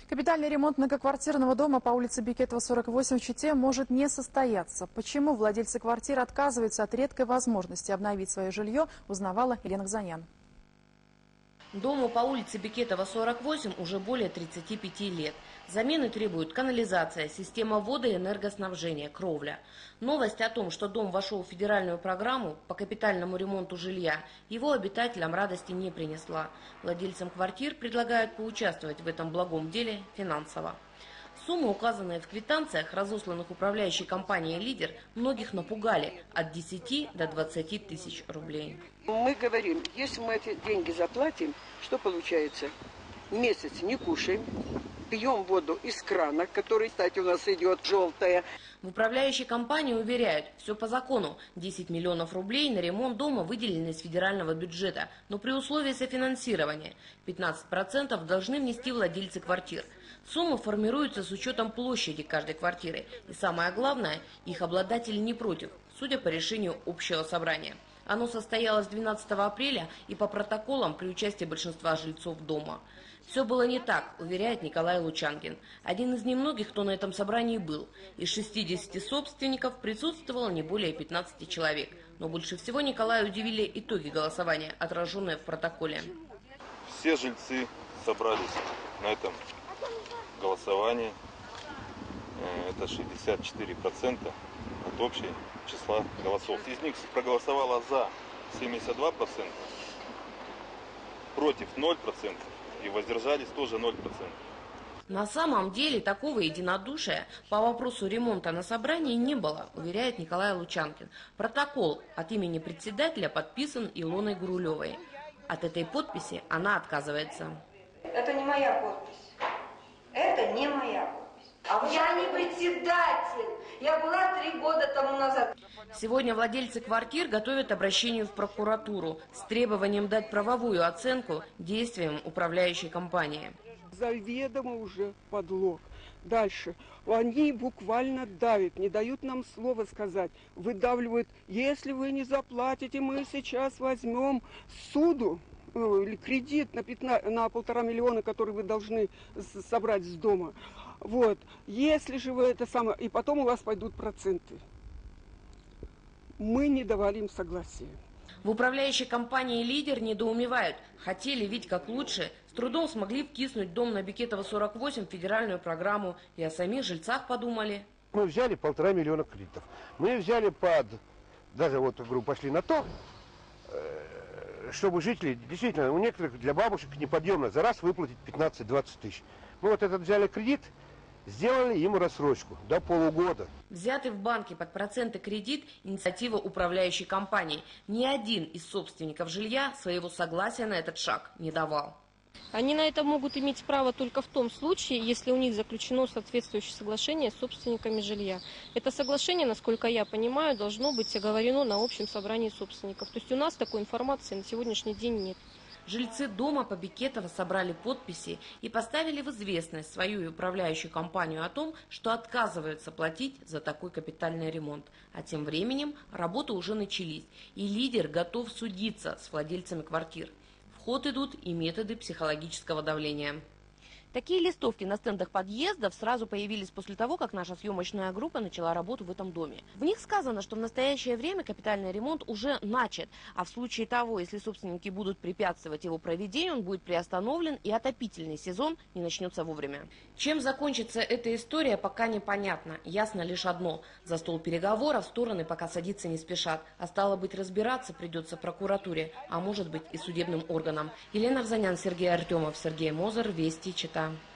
Капитальный ремонт многоквартирного дома по улице Бекетова, 48 в Чите может не состояться. Почему владельцы квартир отказываются от редкой возможности обновить свое жилье, узнавала Елена Гзанян. Дому по улице Бекетова, 48 уже более 35 лет. Замены требуют канализация, система водо- и энергоснабжения, кровля. Новость о том, что дом вошел в федеральную программу по капитальному ремонту жилья, его обитателям радости не принесла. Владельцам квартир предлагают поучаствовать в этом благом деле финансово. Суммы, указанные в квитанциях, разосланных управляющей компанией «Лидер», многих напугали от 10 до 20 тысяч рублей. Мы говорим, если мы эти деньги заплатим, что получается? Месяц не кушаем, пьем воду из крана, который, кстати, у нас идет желтая. В управляющей компании уверяют, все по закону. 10 миллионов рублей на ремонт дома выделены из федерального бюджета, но при условии софинансирования. 15% должны внести владельцы квартир. Сумма формируется с учетом площади каждой квартиры. И самое главное, их обладатели не против, судя по решению общего собрания. Оно состоялось 12 апреля и по протоколам при участии большинства жильцов дома. Все было не так, уверяет Николай Лучангин. Один из немногих, кто на этом собрании был. Из 60 собственников присутствовало не более 15 человек. Но больше всего Николая удивили итоги голосования, отраженные в протоколе. Все жильцы собрались на этом голосовании. Это 64% от общего числа голосов. Из них проголосовало за 72%, против 0%. И воздержались тоже 0%. На самом деле такого единодушия по вопросу ремонта на собрании не было, уверяет Николай Лучанкин. Протокол от имени председателя подписан Илоной Гурулевой. От этой подписи она отказывается. Это не моя подпись. Это не моя подпись. Я не председатель. Я была 3 года тому назад. Сегодня владельцы квартир готовят обращение в прокуратуру с требованием дать правовую оценку действиям управляющей компании. Заведомо уже подлог. Дальше. Они буквально давят, не дают нам слова сказать. Выдавливают, если вы не заплатите, мы сейчас возьмем суду или кредит на 1,5 миллиона, который вы должны собрать с дома. Вот. Если же вы это самое, и потом у вас пойдут проценты. Мы не давали им согласия. В управляющей компании «Лидер» недоумевают. Хотели ведь как лучше. С трудом смогли втиснуть дом на Бекетова, 48 в федеральную программу. И о самих жильцах подумали. Мы взяли 1,5 миллиона кредитов. Мы взяли даже вот, говорю, пошли на то, чтобы жители, действительно, у некоторых для бабушек неподъемно за раз выплатить 15-20 тысяч. Мы вот этот взяли кредит, сделали ему рассрочку до полугода. Взятый в банке под проценты кредит – инициатива управляющей компании. Ни один из собственников жилья своего согласия на этот шаг не давал. Они на это могут иметь право только в том случае, если у них заключено соответствующее соглашение с собственниками жилья. Это соглашение, насколько я понимаю, должно быть оговорено на общем собрании собственников. То есть у нас такой информации на сегодняшний день нет. Жильцы дома по Бекетова собрали подписи и поставили в известность свою управляющую компанию о том, что отказываются платить за такой капитальный ремонт. А тем временем работы уже начались, и «Лидер» готов судиться с владельцами квартир. В ход идут и методы психологического давления. Такие листовки на стендах подъездов сразу появились после того, как наша съемочная группа начала работу в этом доме. В них сказано, что в настоящее время капитальный ремонт уже начат, а в случае того, если собственники будут препятствовать его проведению, он будет приостановлен и отопительный сезон не начнется вовремя. Чем закончится эта история, пока непонятно. Ясно лишь одно – за стол переговоров стороны пока садиться не спешат, а стало быть, разбираться придется прокуратуре, а может быть и судебным органам. Елена Гзанян, Сергей Артемов, Сергей Мозер, Вести, Чита.